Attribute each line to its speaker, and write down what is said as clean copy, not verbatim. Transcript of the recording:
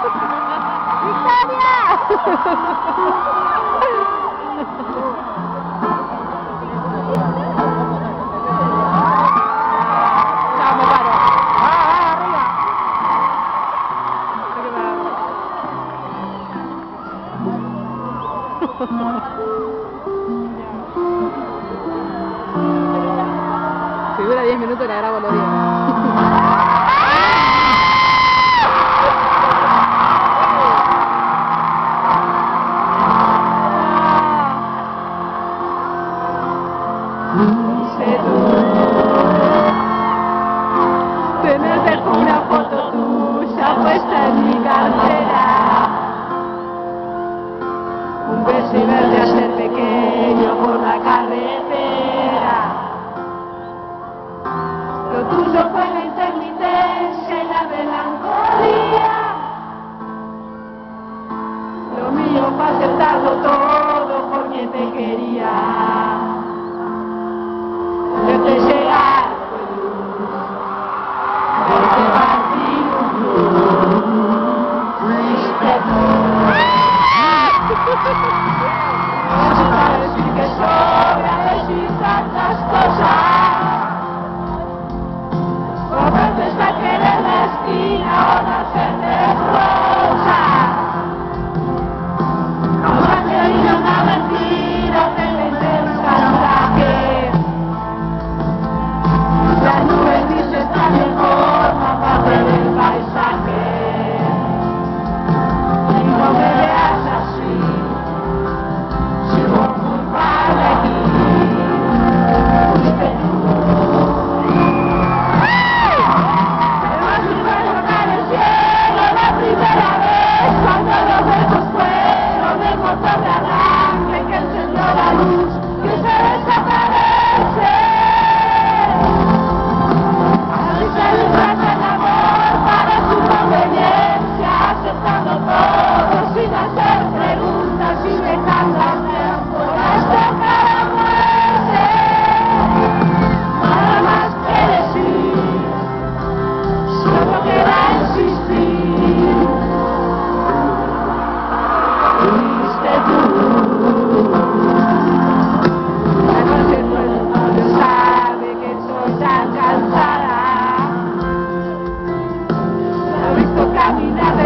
Speaker 1: Si dura 10 minutos la grabo los 10.
Speaker 2: Tenés una foto tuya puesta en mi cartera. Un beso y verte hacer pequeño por la carretera. Lo tuyo fue la intermitencia y la melancolía. Lo mío fue aceptarlo todo porque te quería. Verte llegar fue luz, verte partir un luz, fuiste tú. No para decir que sobra decir tantas cosas. O verte hasta querer la esquina o nacer de rosa. Ahora te digo una mentira, te inventé un salvaje. Las nubes dicen tan de forma parte del paisaje. Y no me veas así, sigo culpable aquí. Fuiste tú. Me vas a tocar el cielo la primera vez cuando los besos fueron el motor de arranque que encendió la luz que se desaparece. Se disfraza el amor para su conveniencia, aceptando todo sin hacer preguntas y dejando por hasta cada muerte. Nada más que decir, solo queda insistir. Fuiste tú. La noche todo el mundo sabe que estoy tan cansada. Lo he visto caminar